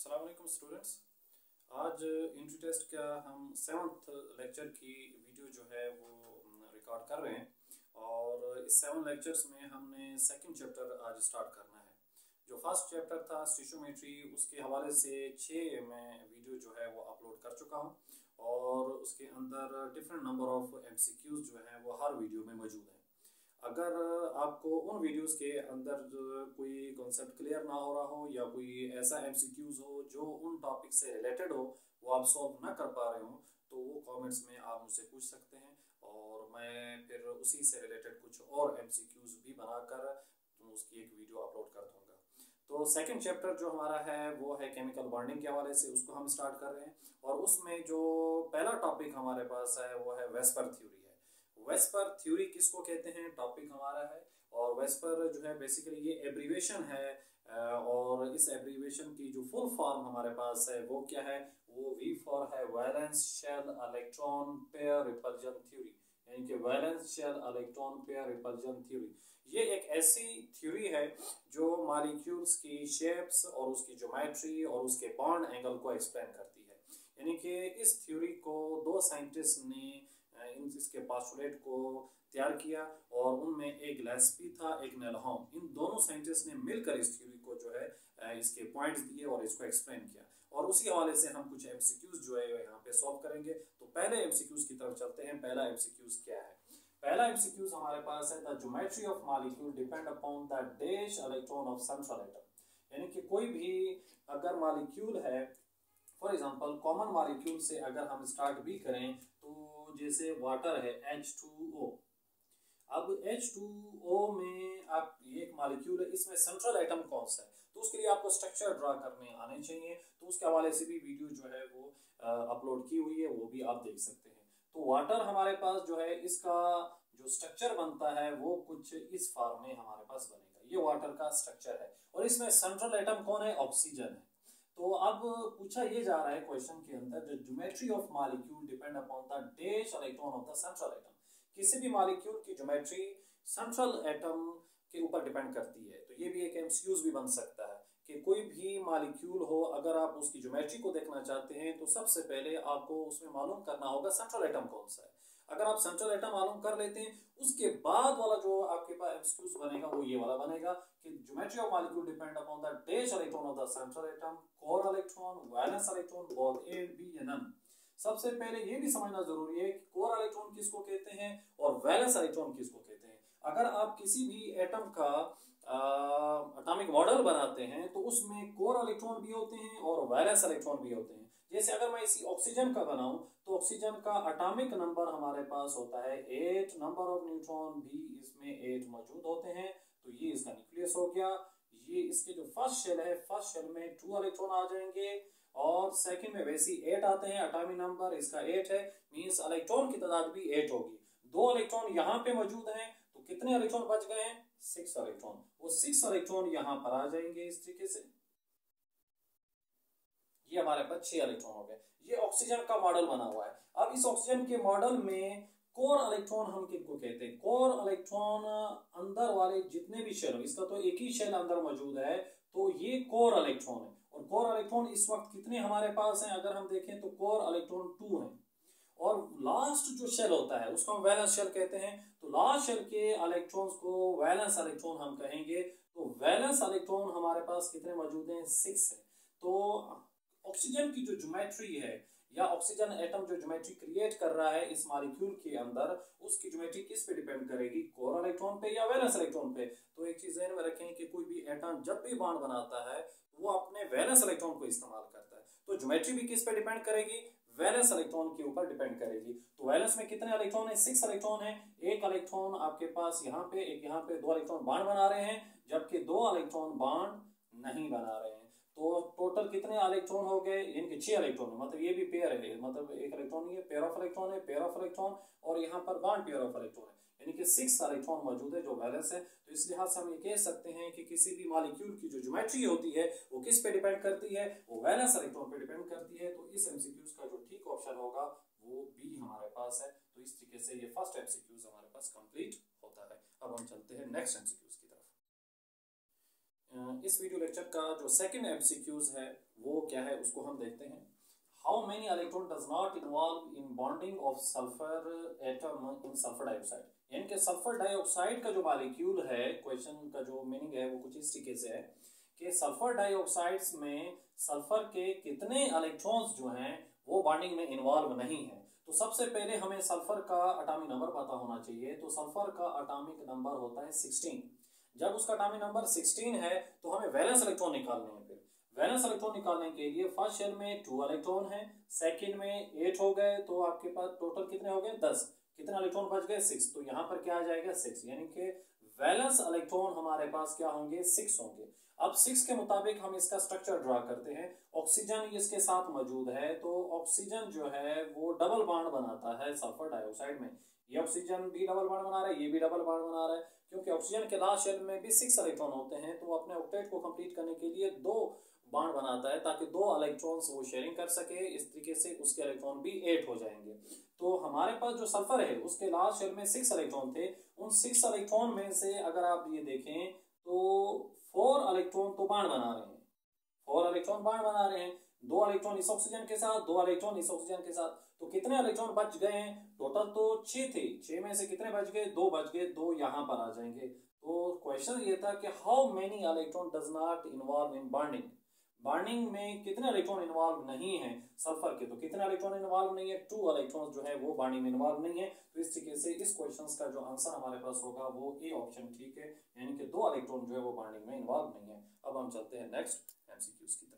अस्सलाम वालेकुम स्टूडेंट्स। आज इंट्री टेस्ट का हम 7th लेक्चर की वीडियो जो है वो रिकॉर्ड कर रहे हैं और इस 7 लेक्चर्स में हमने सेकंड चैप्टर आज स्टार्ट करना है। जो फर्स्ट चैप्टर था स्टिशोमेट्री, उसके हवाले से 6 मैं वीडियो जो है वो अपलोड कर चुका हूँ और उसके अंदर डिफरेंट नंबर ऑफ MCQs जो है वो हर वीडियो में मौजूद हैं। अगर आपको उन वीडियोस के अंदर कोई कॉन्सेप्ट क्लियर ना हो रहा हो या कोई ऐसा MCQs हो जो उन टॉपिक से रिलेटेड हो, वो आप सॉल्व ना कर पा रहे हो, तो वो कमेंट्स में आप मुझसे पूछ सकते हैं और मैं फिर उसी से रिलेटेड कुछ और MCQs भी बनाकर उसकी एक वीडियो अपलोड कर दूंगा। तो सेकंड चैप्टर जो हमारा है वो है केमिकल बॉन्डिंग के हवाले से, उसको हम स्टार्ट कर रहे हैं और उसमें जो पहला टॉपिक हमारे पास है वो है वेस्पर थ्योरी। वेस्पर थ्योरी किसको कहते हैं, टॉपिक हमारा है। और वेस्पर जो है बेसिकली ये एब्रीवेशन है और इस एब्रीवेशन की जो फुल फॉर्म हमारे पास है वो क्या है, वो V फॉर है valence shell electron pair repulsion theory, यानी कि valence shell electron pair repulsion theory. ये एक ऐसी थ्योरी है जो मॉलिक्यूल्स की शेप्स और उसकी ज्योमेट्री और उसके बॉन्ड एंगल को एक्सप्लेन करती है। यानी कि इस थ्योरी को दो साइंटिस्ट ने इसके पास्टुलेट को तैयार किया और उनमें एक गिलेस्पी था, एक नेल्हाम। इन दोनों साइंटिस्ट ने मिलकर इस थ्योरी को जो है इसके पॉइंट्स दिए और इसको एक्सप्लेन किया और उसी हवाले से हम कुछ MCQs जो है यहाँ पे सॉल्व करेंगे। तो पहले MCQs की तरफ चलते हैं। पहला MCQs क्या है? पहला MCQs हमारे पास है the geometry of molecule depend upon the dash electron of central atom. यानी कि कोई भी अगर मॉलिक्यूल है, फॉर एग्जांपल कॉमन मॉलिक्यूल से अगर हम स्टार्ट भी करें तो जैसे वाटर है H2O। अब H2O में आप ये एक मॉलिक्यूल है, इसमें सेंट्रल एटम कौन सा है, तो उसके लिए आपको स्ट्रक्चर ड्रा करने आने चाहिए। तो उसके हवाले से भी वीडियो जो है वो अपलोड की हुई है, वो भी आप देख सकते हैं। तो वाटर हमारे पास जो है इसका जो स्ट्रक्चर बनता है वो कुछ इस फॉर्म में हमारे पास बनेगा। ये वाटर का स्ट्रक्चर है और इसमें सेंट्रल एटम कौन है, ऑक्सीजन है। तो अब पूछा ये जा रहा है क्वेश्चन के अंदर, the geometry of molecule depend upon the dash electron of the central atom. किसी भी मॉलिक्यूल की ज्योमेट्री सेंट्रल एटम के ऊपर डिपेंड करती है। तो ये भी एक MCQs भी बन सकता है कि कोई भी मॉलिक्यूल हो, अगर आप उसकी ज्योमेट्री को देखना चाहते हैं तो सबसे पहले आपको उसमें मालूम करना होगा सेंट्रल एटम कौन सा है। अगर आप सेंट्रल एटम मालूम कर लेते हैं, उसके बाद वाला जो आपके पास MCQs बनेगा वो ये वाला बनेगा कि geometry of molecule depend upon the dash electron of the central atom, core electron, valence electron, both A B या नन। सबसे पहले ये भी समझना जरूरी है कि कोर इलेक्ट्रॉन किसको कहते हैं और वैलेंस इलेक्ट्रॉन किसको कहते हैं। अगर आप किसी भी एटम का एटॉमिक मॉडल बनाते हैं तो उसमें कोर इलेक्ट्रॉन भी होते हैं और वैलेंस इलेक्ट्रॉन भी होते हैं। जैसे अगर मैं इसी ऑक्सीजन का बनाऊं तो ऑक्सीजन का एटॉमिक नंबर हमारे पास होता है 8, नंबर ऑफ न्यूट्रॉन भी इसमें 8 मौजूद होते हैं। तो ये इसका न्यूक्लियस हो गया। ये इसके जो फर्स्ट शेल है, फर्स्ट शेल में 2 इलेक्ट्रॉन आ जाएंगे और सेकंड में वैसे 8 आते हैं। एटॉमिक नंबर इसका 8 है, मींस इलेक्ट्रॉन की तादाद भी 8 होगी। 2 इलेक्ट्रॉन यहाँ पे मौजूद हैं, तो कितने इलेक्ट्रॉन बच गए हैं, 6 इलेक्ट्रॉन। वो 6 इलेक्ट्रॉन यहाँ पर आ जाएंगे इस तरीके से। ये हमारे पास 6 इलेक्ट्रॉन हो गए। ये ऑक्सीजन का मॉडल बना हुआ है। अब इस ऑक्सीजन के मॉडल में कोर इलेक्ट्रॉन हम किनको कहते हैं, कोर इलेक्ट्रॉन अंदर वाले जितने भी शेल, इसका तो एक ही शेल अंदर मौजूद है, तो ये कोर इलेक्ट्रॉन है। और कोर इलेक्ट्रॉन इस वक्त कितने हमारे पास हैं, अगर हम देखें तो कोर इलेक्ट्रॉन 2 है और लास्ट जो शेल होता है उसको हम वैलेंस शेल कहते हैं। तो लास्ट शेल के इलेक्ट्रॉन्स को वैलेंस इलेक्ट्रॉन हम कहेंगे। तो वैलेंस इलेक्ट्रॉन हमारे पास कितने मौजूद हैं, 6 है। तो ऑक्सीजन की जो ज्योमेट्री है या ऑक्सीजन एटम जो ज्योमेट्री क्रिएट कर रहा है इस मॉलिक्यूल के अंदर, उसकी ज्योमेट्री किस पे डिपेंड करेगी, कोर इलेक्ट्रॉन पे या वैलेंस इलेक्ट्रॉन पे। तो एक चीज ध्यान में रखें कि कोई भी एटम जब भी बॉन्ड बनाता है वो अपने वैलेंस इलेक्ट्रॉन को इस्तेमाल करता है। तो ज्योमेट्री भी किस पे डिपेंड करेगी, वैलेंस इलेक्ट्रॉन के ऊपर डिपेंड करेगी। तो वैलेंस में कितने इलेक्ट्रॉन है, 6 इलेक्ट्रॉन है। एक इलेक्ट्रॉन आपके पास यहाँ पे, एक यहाँ पे, 2 इलेक्ट्रॉन बॉन्ड बना रहे हैं जबकि 2 इलेक्ट्रॉन बॉन्ड नहीं बना रहे हैं। तो टोटल कितने इलेक्ट्रॉन हो गए, इनके 6 इलेक्ट्रॉन है। मतलब ये भी पेयर है, मतलब एक इलेक्ट्रॉन नहीं है, पेयर ऑफ इलेक्ट्रॉन है, पेयर ऑफ इलेक्ट्रॉन और यहाँ पर बॉन्ड पेयर ऑफ इलेक्ट्रॉन है, यानी कि 6 इलेक्ट्रॉन मौजूद है जो वैलेंस है। तो इस लिहाज से हम ये कह सकते हैं कि किसी भी मॉलिक्यूल की जो ज्योमेट्री होती है वो किस पे डिपेंड करती है, वो वैलेंस इलेक्ट्रॉन पे डिपेंड करती है। तो इस MCQs का जो ठीक ऑप्शन होगा वो B हमारे पास है। तो इस तरीके से ये फर्स्ट MCQs हमारे पास कंप्लीट होता है। अब हम चलते हैं नेक्स्ट MCQs की तरफ। इस वीडियो लेक्चर का जो सेकंड एमसीक्यूज है वो क्या है उसको हम देखते हैं। How many electron does not involve in bonding of sulphur atom in sulphur dioxide, यानी कि सल्फर डाइऑक्साइड का जो मॉलिक्यूल है, क्वेश्चन का जो मीनिंग है वो कुछ इस तरीके से है कि सल्फर डाइऑक्साइड्स में सल्फर के कितने इलेक्ट्रॉन्स जो हैं वो बॉन्डिंग में इन्वॉल्व नहीं है। तो सबसे पहले हमें सल्फर का एटॉमिक नंबर पता होना चाहिए। तो सल्फर का एटॉमिक नंबर होता है 16। जब उसका एटॉमिक नंबर 16 है तो हमें वैलेंस इलेक्ट्रॉन निकालने हैं। फिर वैलेंस इलेक्ट्रॉन निकालने के लिए फर्स्ट शेल में 2 इलेक्ट्रॉन है, सेकंड में 8 हो गए, तो आपके पास टोटल कितने हो गए 10। कितने इलेक्ट्रॉन बच गए 6। तो यहाँ पर क्या आ जाएगा 6, यानी कि वैलेंस इलेक्ट्रॉन हमारे पास क्या होंगे 6 होंगे। अब 6 के मुताबिक हम इसका स्ट्रक्चर ड्रा करते हैं। ऑक्सीजन इसके साथ मौजूद है, तो ऑक्सीजन जो है वो डबल बॉन्ड बनाता है सल्फर डाइऑक्साइड में। ये ऑक्सीजन भी डबल बॉन्ड बना रहा है, ये भी डबल बॉन्ड बना रहा है, क्योंकि ऑक्सीजन के लास्ट शेल में भी 6 इलेक्ट्रॉन होते हैं। तो वो अपने ऑक्टेट को कंप्लीट करने के लिए 2 बॉन्ड बनाता है ताकि 2 इलेक्ट्रॉन्स वो शेयरिंग कर सके। इस तरीके से उसके इलेक्ट्रॉन भी 8 हो जाएंगे। तो हमारे पास जो सल्फर है उसके लास्ट शेल में 6 इलेक्ट्रॉन थे। उन 6 इलेक्ट्रॉन में से अगर आप ये देखें तो 4 इलेक्ट्रॉन तो बॉन्ड बना रहे हैं, 4 इलेक्ट्रॉन बॉन्ड बना रहे हैं, 2 इलेक्ट्रॉन इस ऑक्सीजन के साथ, 2 इलेक्ट्रॉन इस ऑक्सीजन के साथ। तो कितने इलेक्ट्रॉन बच गए हैं? टोटल तो 6 थे, 6 में से कितने बच गए? 2 बच गए, 2 यहाँ पर आ जाएंगे। तो क्वेश्चन ये था कि how many electron does not involve in bonding, bonding में कितने इलेक्ट्रॉन इन्वॉल्व नहीं है सल्फर के। तो कितने इलेक्ट्रॉन इन्वॉल्व नहीं है? 2 इलेक्ट्रॉन जो है वो बॉन्डिंग में इन्वॉल्व नहीं है। तो इस तरीके से इस क्वेश्चन का जो आंसर हमारे पास होगा वो ए ऑप्शन ठीक है, यानी कि 2 इलेक्ट्रॉन जो है वो बॉन्डिंग में इन्वॉल्व नहीं है। अब हम चलते हैं नेक्स्ट एमसीक्यूज की तरफ।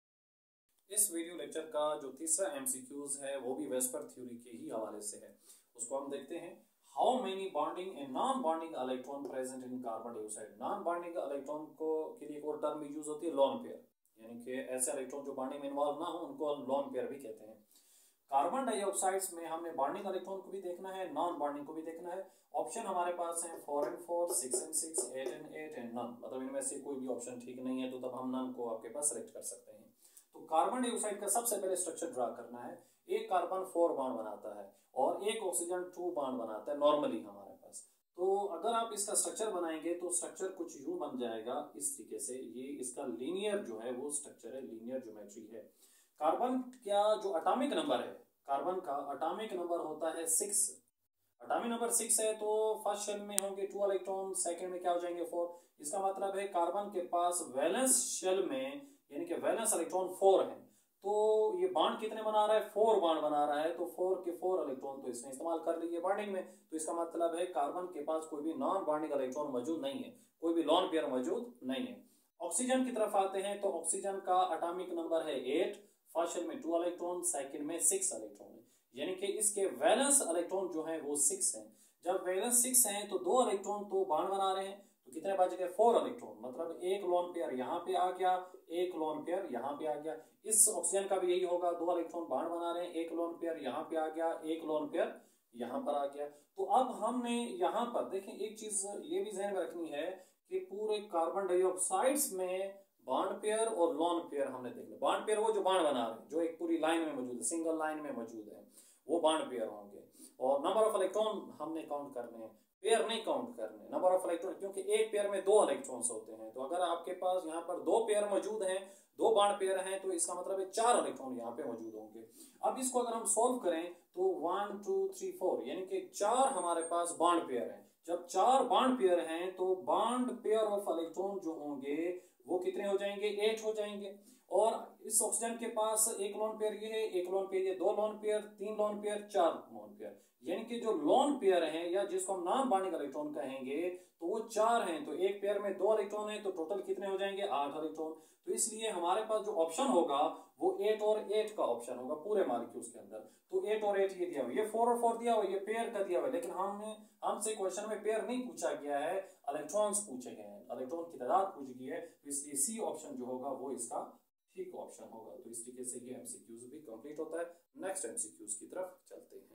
इस वीडियो लेक्चर का जो तीसरा एमसीक्यूज है वो भी वेस्पर थ्योरी के ही हवाले से है, उसको हम देखते हैं। How many bonding and non bonding electron present in carbon dioxide. Non bonding electron को के लिए एक और टर्म भी यूज होती है, लोन पेयर, यानी कि ऐसे इलेक्ट्रॉन जो बॉन्डिंग में इन्वॉल्व ना हो उनको हम लोन पेयर भी कहते हैं। कार्बन डाइऑक्साइड्स में हमने बॉन्डिंग इलेक्ट्रॉन को भी देखना है, नॉन बॉन्डिंग को भी देखना है। ऑप्शन हमारे पास है 4 and 4, 6 and 6, 8 and 8 and none, मतलब इनमें से कोई भी ऑप्शन ठीक नहीं है, तो तब हम नन को आपके पास सेलेक्ट कर सकते हैं। तो कार्बन डाइऑक्साइड का सबसे पहले स्ट्रक्चर ड्रा करना है। एक कार्बन 4 बॉन्ड बनाता है और एक ऑक्सीजन 2 बॉन्ड बनाता है नॉर्मली हमारे पास। तो अगर आप इसका स्ट्रक्चर बनाएंगे तो स्ट्रक्चर कुछ यूं बन जाएगा इस तरीके से। ये इसका लीनियर जो है वो स्ट्रक्चर है, लीनियर ज्योमेट्री है। कार्बन का जो एटॉमिक नंबर है, कार्बन का एटॉमिक नंबर होता है 6। एटॉमिक नंबर 6 है तो फर्स्ट शेल में होंगे 2 इलेक्ट्रॉन, सेकंड में क्या हो जाएंगे 4। इसका मतलब है कार्बन के पास वैलेंस शेल में यानी कि वैलेंस इलेक्ट्रॉन 4 है। तो ये बॉन्ड कितने बना रहा है? 4 बॉन्ड बना रहा है। तो 4 के 4 इलेक्ट्रॉन तो इसने इस्तेमाल कर लिए बॉन्डिंग में। तो इसका मतलब है कार्बन के पास कोई भी नॉन बॉन्डिंग इलेक्ट्रॉन मौजूद नहीं है, कोई भी लोन पेयर मौजूद नहीं है। ऑक्सीजन की तरफ आते हैं तो ऑक्सीजन का एटॉमिक नंबर है 8। फर्स्ट शेल में 2 इलेक्ट्रॉन, सेकंड में 6 इलेक्ट्रॉन है, यानी कि इसके वैलेंस इलेक्ट्रॉन जो है वो 6 है। जब वैलेंस 6 है तो 2 इलेक्ट्रॉन तो बॉन्ड बना रहे हैं, तो कितने बच गए? 4 इलेक्ट्रॉन, मतलब एक लोन पेयर यहाँ पे आ गया, एक लोन पेयर यहाँ पे आ गया। इस ऑक्सीजन का भी यही होगा, 2 इलेक्ट्रॉन बॉन्ड बना रहे हैं, एक लोन पेयर यहाँ पे आ गया, एक लोन पेयर यहाँ पर आ गया। तो अब हमने यहाँ पर देखें एक चीज ये भी ध्यान में रखनी है कि पूरे कार्बन डाइऑक्साइड्स में बॉन्ड पेयर और लोन पेयर हमने देखना। बॉन्ड पेयर वो जो बॉन्ड बना रहे हैं, जो एक पूरी लाइन में मौजूद है, सिंगल लाइन में मौजूद है, वो बॉन्ड पेयर होंगे। और नंबर ऑफ इलेक्ट्रॉन हमने काउंट करने हैं, पेयर नहीं काउंट करने। नंबर ऑफ इलेक्ट्रॉन, क्योंकि एक पेयर में 2 इलेक्ट्रॉन्स होते हैं, तो अगर आपके पास यहाँ पर 2 पेयर मौजूद हैं, 2 बॉन्ड पेयर हैं, तो इसका मतलब है 4 इलेक्ट्रॉन यहाँ पे मौजूद होंगे। अब इसको अगर हम सॉल्व करें तो 1 2 3 4 यानी कि 4 हमारे पास बॉन्ड पेयर हैं। जब 4 बॉन्ड पेयर हैं तो बॉन्ड पेयर ऑफ इलेक्ट्रॉन जो होंगे वो कितने हो जाएंगे? 8 हो जाएंगे। और इस ऑक्सीजन के पास एक लोन पेयर ये है, एक लोन पेयर ये, 2 lone pair, 3 lone pair, 4 lone pair, यानी कि जो लोन पेयर हैं या जिसको हम नॉन बॉन्डिंग इलेक्ट्रॉन कहेंगे तो वो 4 हैं। तो एक पेयर में 2 इलेक्ट्रॉन है, तो टोटल कितने हो जाएंगे? 8 इलेक्ट्रॉन। तो इसलिए हमारे पास जो ऑप्शन होगा वो 8 और 8 का ऑप्शन होगा पूरे मॉलिक्यूल्स के अंदर। तो 8 और 8 ये दिया हुआ, ये 4 और 4 दिया हुआ, ये पेयर का दिया हुआ, लेकिन हमसे क्वेश्चन में पेयर नहीं पूछा गया है, इलेक्ट्रॉन्स पूछे गए हैं, इलेक्ट्रॉन की तादाद पूछी गई है। तो इसलिए सी ऑप्शन जो होगा वो इसका ठीक ऑप्शन होगा। तो इस तरीके से ये एमसीक्यूज भी कंप्लीट होता है। नेक्स्ट एमसीक्यूज की तरफ चलते हैं।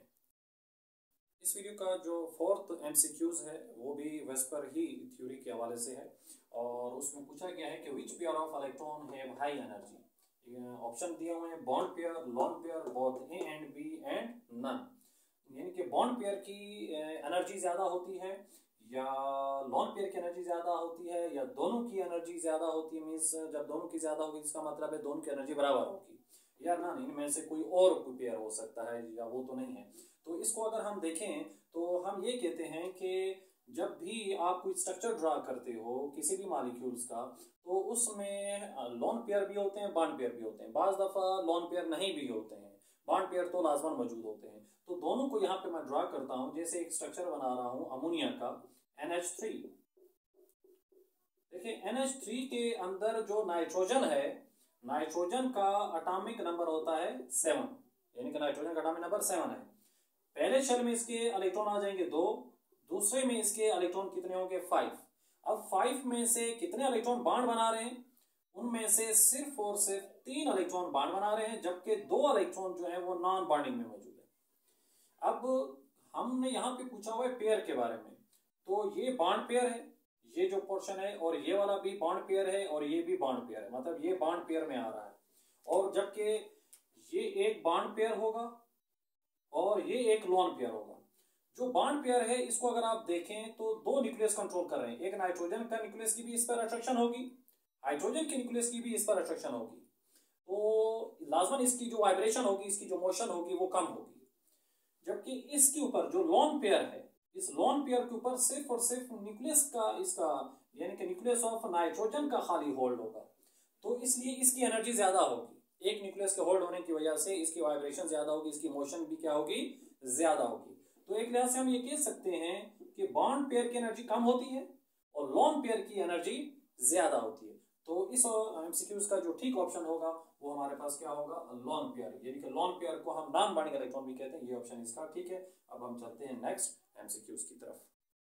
इस वीडियो का जो 4th एमसीक्यूज है वो भी वेस्पर ही थ्योरी के हवाले से है, और उसमें पूछा गया है कि which pair of electron have high energy. Option दिए हुए हैं bond pair, lone pair, both A and B and none, यानी कि बॉन्ड पेयर की एनर्जी ज्यादा होती है या लॉन पेयर की एनर्जी ज़्यादा होती है या दोनों की एनर्जी ज़्यादा होती है। मीन्स जब दोनों की ज़्यादा होगी इसका मतलब है दोनों की एनर्जी बराबर होगी, या ना इनमें से कोई और पेयर हो सकता है, या वो तो नहीं है। तो इसको अगर हम देखें तो हम ये कहते हैं कि जब भी आप कोई स्ट्रक्चर ड्रा करते हो किसी भी मॉलिक्यूल्स का, तो उसमें लॉन पेयर भी होते हैं, बॉन्ड पेयर भी होते हैं। बाज़ दफ़ा लॉन पेयर नहीं भी होते हैं, बॉन्ड पेयर तो लाजमन मौजूद होते हैं। तो दोनों को यहाँ पे मैं ड्रा करता हूँ। जैसे एक स्ट्रक्चर बना रहा हूँ अमोनिया का, NH3। देखिए NH3 के अंदर जो नाइट्रोजन है, नाइट्रोजन का एटॉमिक नंबर होता है 7, यानी कि नाइट्रोजन का एटॉमिक नंबर 7 है। पहले शेल में इसके इलेक्ट्रॉन आ जाएंगे 2, दूसरे में इसके इलेक्ट्रॉन कितने होंगे 5। अब 5 में से कितने इलेक्ट्रॉन बॉन्ड बना रहे हैं, उनमें से सिर्फ और सिर्फ 3 इलेक्ट्रॉन बॉन्ड बना रहे हैं, जबकि 2 इलेक्ट्रॉन जो है वो नॉन बॉन्डिंग में मौजूद है। अब हमने यहाँ पे पूछा हुआ है पेयर के बारे में, तो ये बॉन्ड पेयर है, ये जो पोर्शन है, और ये वाला भी बॉन्ड पेयर है, और ये भी बॉन्ड पेयर है, मतलब ये बॉन्ड पेयर में आ रहा है। और जबकि ये एक बॉन्ड पेयर होगा और ये एक लोन पेयर होगा। जो बॉन्ड पेयर है इसको अगर आप देखें तो 2 न्यूक्लियस कंट्रोल कर रहे हैं। एक नाइट्रोजन का न्यूक्लियस की भी इस पर अट्रैक्शन होगी, हाइड्रोजन के न्यूक्लियस की भी इस पर अट्रैक्शन होगी, तो लाजमन इसकी जो वाइब्रेशन होगी, इसकी जो मोशन होगी वो कम होगी। जबकि इसके ऊपर जो लोन पेयर है, इस लोन पेयर के ऊपर सिर्फ और सिर्फ न्यूक्लियस का, इसका यानी कि न्यूक्लियस ऑफ नाइट्रोजन का खाली होल्ड होगा, तो इसलिए इसकी एनर्जी ज्यादा होगी। एक न्यूक्लियस के होल्ड होने की वजह से इसकी वाइब्रेशन ज्यादा होगी, इसकी मोशन भी क्या होगी, ज्यादा होगी। तो एक लिहाज से हम ये कह सकते हैं कि बॉन्ड पेयर की एनर्जी कम होती है और लोन पेयर की एनर्जी ज्यादा होती है। तो इस एमसीक्यूज का जो ठीक ऑप्शन होगा वो हमारे पास क्या होगा, लोन पेयर, यानी कि लोन पेयर को हम नॉन बॉन्डिंग इलेक्ट्रॉन भी कहते हैं। ये ऑप्शन इसका ठीक है। अब हम चलते हैं नेक्स्ट एमसीक्यूज की तरफ।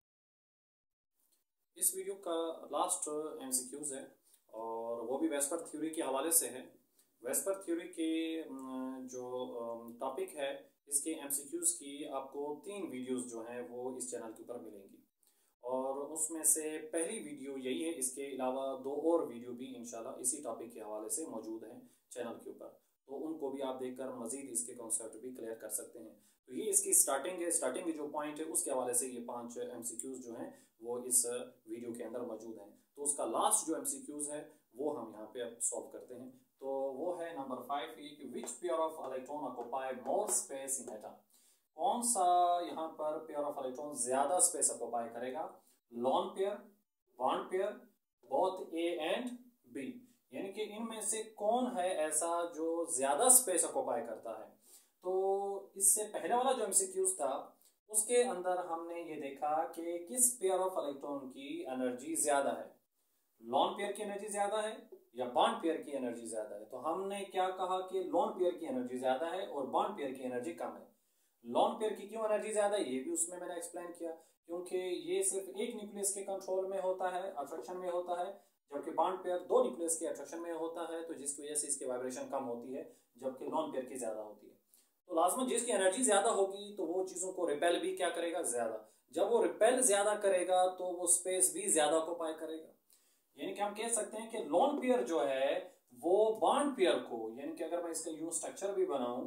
इस वीडियो का लास्ट एमसीक्यूज है और वो भी वेस्पर थ्योरी के हवाले से है। वेस्पर थ्योरी के जो टॉपिक है, इसके एमसीक्यूज की आपको 3 वीडियोस जो हैं वो इस चैनल के ऊपर मिलेंगी, और उसमें से पहली वीडियो यही है। इसके अलावा 2 और वीडियो भी इंशाल्लाह इसी टॉपिक के हवाले से मौजूद हैं चैनल के ऊपर, तो उनको भी आप देखकर मज़ीद इसके कॉन्सेप्ट भी क्लियर कर सकते हैं। तो ये इसकी स्टार्टिंग है, स्टार्टिंग के जो पॉइंट है उसके हवाले से ये 5 एमसीक्यूज जो हैं वो इस वीडियो के अंदर मौजूद हैं। तो उसका लास्ट जो एमसीक्यूज है वो हम यहाँ पे अब सॉल्व करते हैं। तो वो है नंबर 5 कि which pair of electron occupy more space in atom. कौन सा यहाँ पर पेयर ऑफ इलेक्ट्रॉन ज्यादा स्पेस ऑक्युपाई करेगा, lone pair, bond pair, both A and B, यानी कि इनमें से कौन है ऐसा जो ज्यादा स्पेस ऑक्युपाई करता है। तो इससे पहले वाला जो एमसीक्यूज था उसके अंदर हमने ये देखा कि किस पेयर ऑफ इलेक्ट्रॉन की एनर्जी ज्यादा है, लोन पेयर की एनर्जी ज्यादा है या बॉन्ड पेयर की एनर्जी ज्यादा है। तो हमने क्या कहा कि लोन पेयर की एनर्जी ज्यादा है और बॉन्ड पेयर की एनर्जी कम है। लोन पेयर की क्यों एनर्जी ज्यादा है ये भी उसमें मैंने एक्सप्लेन किया, क्योंकि ये सिर्फ एक न्यूक्लियस के कंट्रोल में होता है, अट्रैक्शन में होता है, जबकि बॉन्ड पेयर 2 न्यूक्लियस के अट्रैक्शन में होता है, तो जिसकी वजह से इसकी वाइब्रेशन कम होती है, जबकि लोन पेयर की ज्यादा होती है। तो लाजमन जिसकी एनर्जी ज्यादा होगी तो वो चीजों को रिपेल भी क्या करेगा, ज्यादा। जब वो रिपेल ज्यादा करेगा तो वो स्पेस भी ज्यादा ऑक्युपाई करेगा। यानी कि हम कह सकते हैं कि लोन पेयर जो है वो बॉन्ड पेयर को, यानी कि अगर मैं इसका यूं स्ट्रक्चर भी बनाऊं,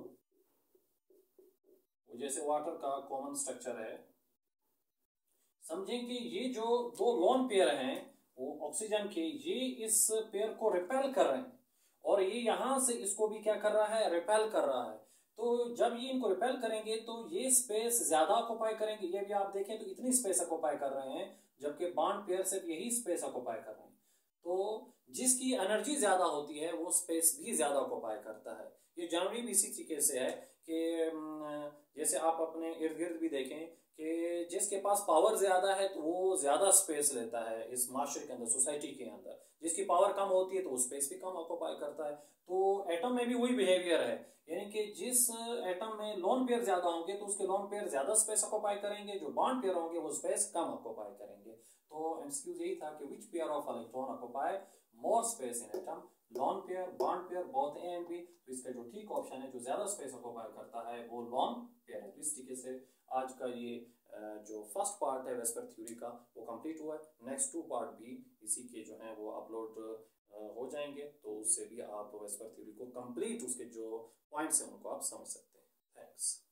जैसे वाटर का कॉमन स्ट्रक्चर है, समझें कि ये जो 2 लोन पेयर हैं वो ऑक्सीजन के, ये इस पेयर को रिपेल कर रहे हैं और ये यहां से इसको भी क्या कर रहा है, रिपेल कर रहा है। तो जब ये इनको रिपेल करेंगे तो ये स्पेस ज्यादा ऑक्युपाई करेंगे। ये भी आप देखें तो इतनी स्पेस ऑक्युपाई कर रहे हैं, जबकि बॉन्ड पेयर सिर्फ यही स्पेस ऑक्युपाई कर रहे हैं। तो जिसकी एनर्जी ज्यादा होती है वो स्पेस भी ज्यादा ऑक्युपाई करता है। ये जनरली भी इसी तरीके से है कि जैसे आप अपने इर्द गिर्द भी देखें कि जिसके पास पावर ज्यादा है तो वो ज्यादा स्पेस लेता है इस माशरे के अंदर, सोसाइटी के अंदर। जिसकी पावर कम होती है तो वो स्पेस भी कम ऑक्युपाई करता है। तो एटम में भी वही बिहेवियर है, यानी कि जिस एटम में लोन पेयर ज्यादा होंगे तो उसके लोन पेयर ज्यादा स्पेस ऑक्युपाई करेंगे, जो बॉन्ड पेयर होंगे वो स्पेस कम ऑक्युपाई करेंगे। तो एमसीक्यू यही था कि which pair of electron occupy more space in atom, lone pair, bond pair, both A and B. तो इसका जो ठीक ऑप्शन है जो ज्यादा स्पेस ऑक्युपाई करता है वो लोन पेयर है। तो इस तरीके से आज का ये जो फर्स्ट पार्ट है वेस्पर थ्योरी का वो कंप्लीट हुआ है। नेक्स्ट 2 पार्ट भी इसी के जो हैं वो अपलोड हो जाएंगे, तो उससे भी आप वेस्पर थ्योरी को कंप्लीट उसके जो पॉइंट्स हैं उनको आप समझ सकते हैं। थैंक्स।